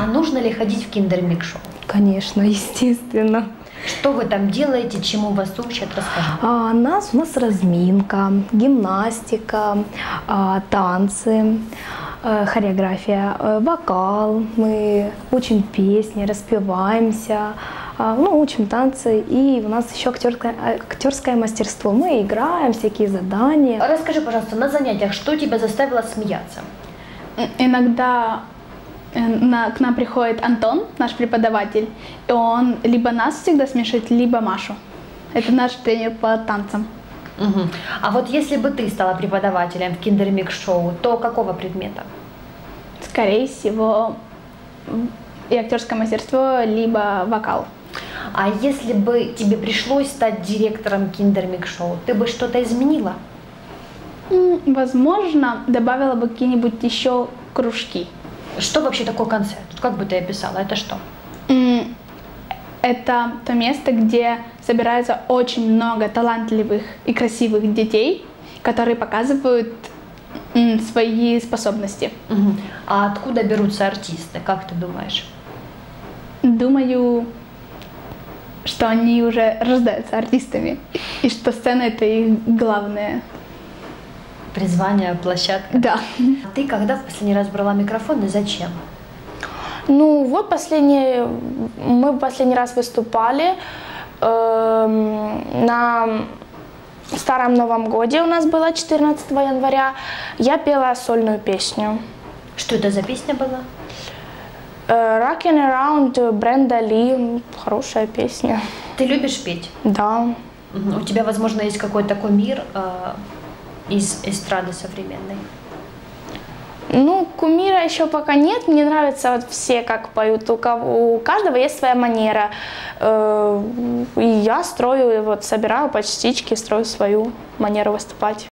А нужно ли ходить в киндер-микс-шоу? Конечно, естественно. Что вы там делаете, чему вас учат? Расскажи. У нас разминка, гимнастика, танцы, хореография, вокал. Мы учим песни, распеваемся, учим танцы. И у нас еще актерское мастерство. Мы играем, всякие задания. Расскажи, пожалуйста, на занятиях, что тебя заставило смеяться? Иногда к нам приходит Антон, наш преподаватель, и он либо нас всегда смешит, либо Машу. Это наш тренер по танцам. Угу. А вот если бы ты стала преподавателем в киндер-микс-шоу, то какого предмета? Скорее всего, и актерское мастерство, либо вокал. А если бы тебе пришлось стать директором киндер-микс-шоу, ты бы что-то изменила? Возможно, добавила бы какие-нибудь еще кружки. Что вообще такое концерт? Как бы ты описала? Это что? Это то место, где собирается очень много талантливых и красивых детей, которые показывают свои способности. Угу. А откуда берутся артисты, как ты думаешь? Думаю, что они уже рождаются артистами, и что сцена — это их главное. Призвание, площадка? Да. А ты когда в последний раз брала микрофон и зачем? Ну вот мы последний раз выступали на Старом Новом Годе, у нас было 14 января. Я пела сольную песню. Что это за песня была? Rockin' Around Бренда Ли. Хорошая песня. Ты любишь петь? Да. У тебя, возможно, есть какой-то кумир из эстрады современной? Ну, кумира еще пока нет. Мне нравятся вот все, как поют. У каждого есть своя манера. И я собираю по частичке, строю свою манеру выступать.